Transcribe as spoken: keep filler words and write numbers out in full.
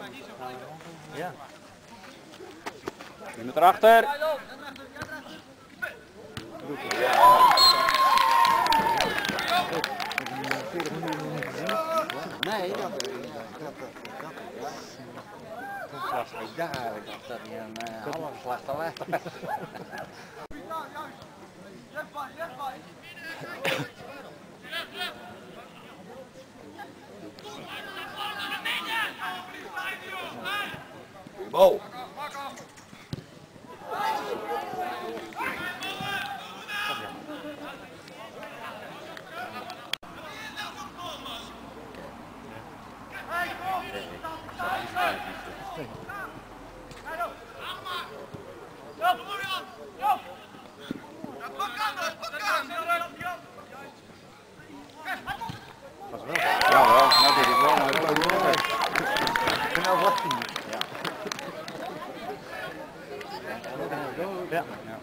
Ja. Je moet erachter. Nee, dat dat dat was ik dacht eigenlijk dat dat niet een uh, halve slechte weg was. Bal. Ja, nou deed ik wel, maar ik doe het wel. Ja. Ja.